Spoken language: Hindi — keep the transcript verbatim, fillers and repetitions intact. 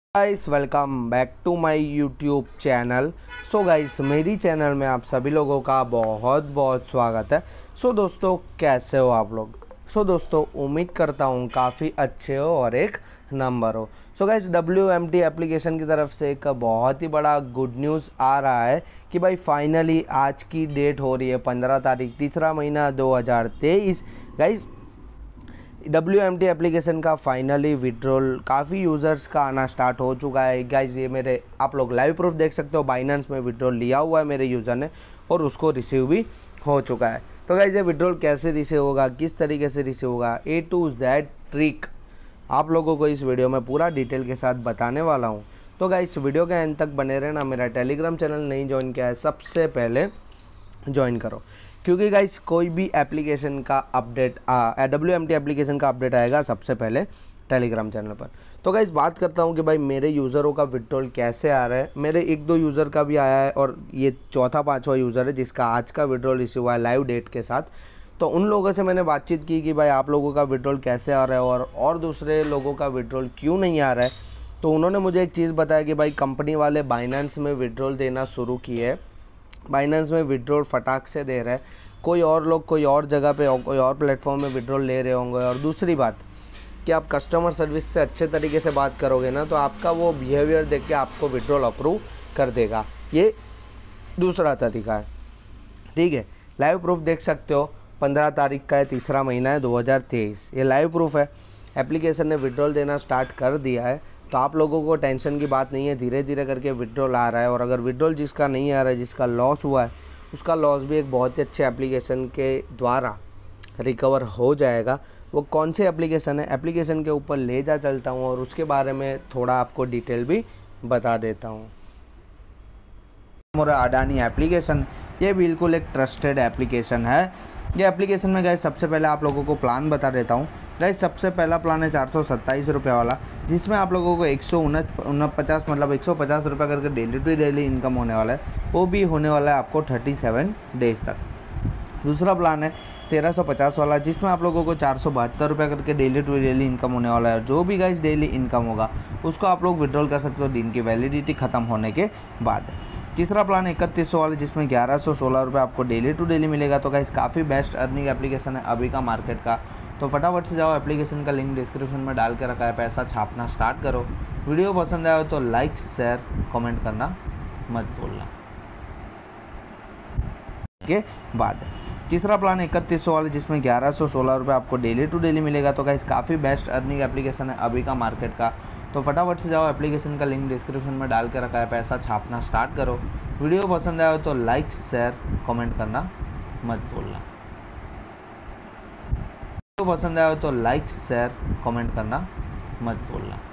Guys welcome back to my YouTube channel. So guys मेरी चैनल में आप सभी लोगों का बहुत बहुत स्वागत है। सो so, दोस्तों कैसे हो आप लोग। सो so, दोस्तों उम्मीद करता हूँ काफ़ी अच्छे हो और एक नंबर हो। So guys W M T application की तरफ से एक बहुत ही बड़ा गुड न्यूज़ आ रहा है कि भाई फाइनली आज की डेट हो रही है पंद्रह तारीख तीसरा महीना दो हज़ार तेईस। Guys W M T application का फाइनली विड्रॉल काफ़ी यूज़र्स का आना स्टार्ट हो चुका है। गाइज ये मेरे आप लोग लाइव प्रूफ देख सकते हो, बाइनेंस में विड्रॉल लिया हुआ है मेरे यूज़र ने और उसको रिसीव भी हो चुका है। तो गाइज ये विड्रॉल कैसे रिसीव होगा, किस तरीके से रिसीव होगा, ए टू जेड ट्रिक आप लोगों को इस वीडियो में पूरा डिटेल के साथ बताने वाला हूँ। तो गाइज वीडियो के एंड तक बने रहना। मेरा टेलीग्राम चैनल नहीं ज्वाइन किया है सबसे पहले ज्वाइन करो, क्योंकि गाइस कोई भी एप्लीकेशन का update W M T application का अपडेट आएगा सबसे पहले टेलीग्राम चैनल पर। तो गाइस बात करता हूँ कि भाई मेरे यूज़रों का विड्रॉल कैसे आ रहा है। मेरे एक दो यूज़र का भी आया है और ये चौथा पांचवा यूज़र है जिसका आज का विड्रॉल रिसीव हुआ है लाइव डेट के साथ। तो उन लोगों से मैंने बातचीत की कि भाई आप लोगों का विड्रॉल कैसे आ रहा है और और दूसरे लोगों का विड्रॉल क्यों नहीं आ रहा है। तो उन्होंने मुझे एक चीज़ बताया कि भाई कंपनी वाले बाइनेंस में विड्रॉल देना शुरू किए है, बाइनेंस में विड्रॉल फटाक से दे रहा है, कोई और लोग कोई और जगह पे कोई और प्लेटफॉर्म में विड्रॉल ले रहे होंगे। और दूसरी बात कि आप कस्टमर सर्विस से अच्छे तरीके से बात करोगे ना तो आपका वो बिहेवियर देख के आपको विड्रॉल अप्रूव कर देगा। ये दूसरा तरीका है, ठीक है। लाइव प्रूफ देख सकते हो, पंद्रह तारीख का है, तीसरा महीना है दो हज़ार तेईस। ये लाइव प्रूफ है। एप्लीकेशन ने विड्रॉल देना स्टार्ट कर दिया है, तो आप लोगों को टेंशन की बात नहीं है, धीरे धीरे करके विड्रॉल आ रहा है। और अगर विड्रॉल जिसका नहीं आ रहा है, जिसका लॉस हुआ है, उसका लॉस भी एक बहुत ही अच्छे एप्लीकेशन के द्वारा रिकवर हो जाएगा। वो कौन से एप्लीकेशन है, एप्लीकेशन के ऊपर ले जा चलता हूँ और उसके बारे में थोड़ा आपको डिटेल भी बता देता हूँ। मोरा अडानी एप्लीकेशन ये बिल्कुल एक ट्रस्टेड एप्लीकेशन है। ये एप्लीकेशन में गए सबसे पहले आप लोगों को प्लान बता देता हूँ। गाइस सबसे पहला प्लान है चार सौ सत्ताईस रुपये वाला, जिसमें आप लोगों को एक सौ उनपचास मतलब एक सौ पचास रुपये करके डेली टू डेली इनकम होने वाला है। वो भी होने वाला है आपको सैंतीस डेज तक। दूसरा प्लान है तेरह सौ पचास वाला, जिसमें आप लोगों को चार सौ बहत्तर रुपये करके डेली टू डेली इनकम होने वाला है। जो भी गाइस डेली इनकम होगा उसको आप लोग विड्रॉल कर सकते हो दिन की वैलिडिटी ख़त्म होने के बाद। तीसरा प्लान इकतीस सौ वाला, जिसमें ग्यारह सौ सोलह रुपये आपको डेली टू डेली मिलेगा। तो गाइस काफ़ी बेस्ट अर्निंग एप्लीकेशन है अभी का मार्केट का। तो फटाफट से जाओ, एप्लीकेशन का लिंक डिस्क्रिप्शन में डाल के रखा है, पैसा छापना स्टार्ट करो। वीडियो पसंद आया हो तो लाइक शेयर कमेंट करना मत भूलना के बाद। तीसरा प्लान इकतीस सौ वाला, जिसमें ग्यारह सौ सोलह रुपये आपको डेली टू डेली मिलेगा। तो गाइस काफ़ी बेस्ट अर्निंग एप्लीकेशन है अभी का मार्केट का। तो फटाफट से जाओ, एप्लीकेशन का लिंक डिस्क्रिप्शन में डाल के रखा है, पैसा छापना स्टार्ट करो। वीडियो पसंद आया हो तो लाइक शेयर कमेंट करना मत भूलना पसंद आया हो तो लाइक शेयर कमेंट करना मत भूलना।